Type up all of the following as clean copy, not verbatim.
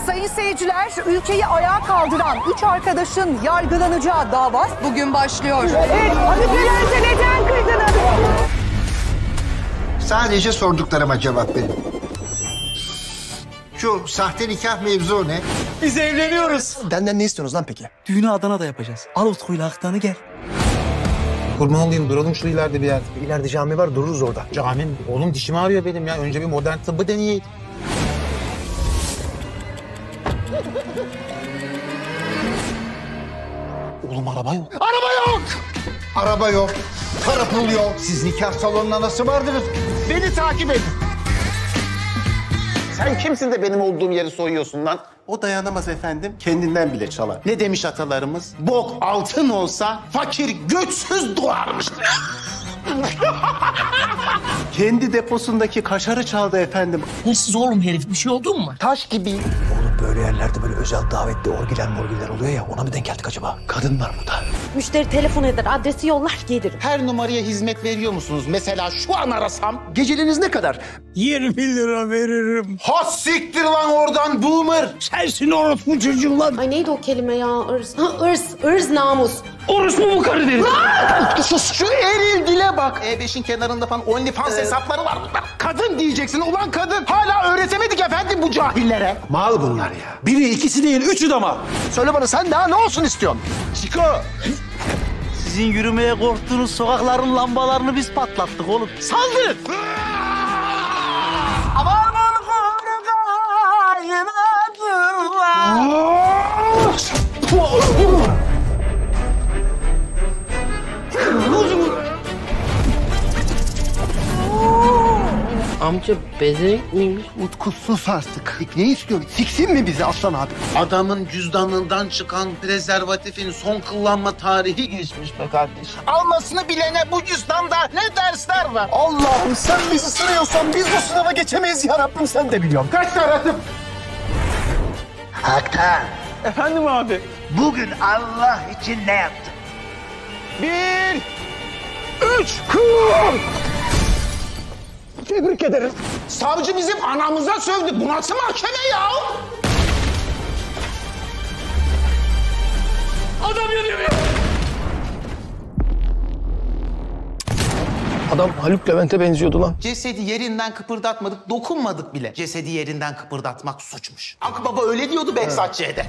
Sayın seyirciler, ülkeyi ayağa kaldıran 3 arkadaşın yargılanacağı dava bugün başlıyor. Evet, Hanifeler'de neden kıydınız? Sadece sorduklarıma cevap verin. Şu sahte nikah mevzu ne? Biz evleniyoruz. Benden ne istiyorsunuz lan peki? Düğünü Adana'da yapacağız. Al Utku'yla Aktan'ı gel. Kurban olayım, duralım şu ileride bir yer. İleride cami var, dururuz orada. Cami mi? Oğlum dişim ağrıyor benim ya. Önce bir modern tıbbı deneyeyim. Oğlum araba yok. Araba yok! Araba yok, para pul yok. Siz nikah salonuna nasıl vardınız? Beni takip edin. Sen kimsin de benim olduğum yeri soyuyorsun lan? O dayanamaz efendim, kendinden bile çalar. Ne demiş atalarımız? Bok altın olsa fakir göçsüz doğarmış. Kendi deposundaki kaşarı çaldı efendim. Hırsız oğlum herif, bir şey oldu mu? Taş gibi. Oğlum böyle yerlerde böyle özel davetli orgiler oluyor ya, ona mı denk geldik acaba? Kadın var burada. Müşteri telefon eder, adresi yollar, gelirim. Her numaraya hizmet veriyor musunuz? Mesela şu an arasam. Geceliğiniz ne kadar? 20 lira veririm. Ha siktir lan oradan boomer. Sensin orospu çocuğu lan. Ay neydi o kelime ya? Irz. Ha, ırz namus. Orospu mu karı deriz? Sus şu eril dile bak. E5'in kenarında falan OnlyFans hesapları var bunlar. Kadın diyeceksin ulan kadın. Hala öğretemedik efendim bu cahillere. Mal bunlar ya. Biri, ikisi değil, üçü de mal. Söyle bana, sen daha ne olsun istiyorsun? Çiko. Sizin yürümeye korktuğunuz sokakların lambalarını biz patlattık oğlum. Saldırın. Amca bezenek miymiş? Utku sus artık. Ne istiyorsun? Siksin mi bizi Aslan abi? Adamın cüzdanından çıkan prezervatifin son kullanma tarihi geçmiş be kardeşim. Almasını bilene bu cüzdanda ne dersler var? Allah'ım sen bizi sınıyorsan biz bu sınava geçemeyiz ya Rabbim, sen de biliyorsun. Kaç taradım? Haktan, Efendim abi. bugün Allah için ne yaptın? 1, 3. Tebrik ederim. Savcı bizim anamıza sövdü. Bu nasıl mahkeme ya? Adam yanıyor ya. Adam Haluk Levent'e benziyordu lan. Cesedi yerinden kıpırdatmadık, dokunmadık bile. Cesedi yerinden kıpırdatmak suçmuş. Akbaba öyle diyordu Behzatçı'ya.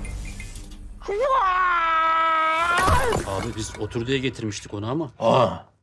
Abi biz otur diye getirmiştik onu ama. Aa,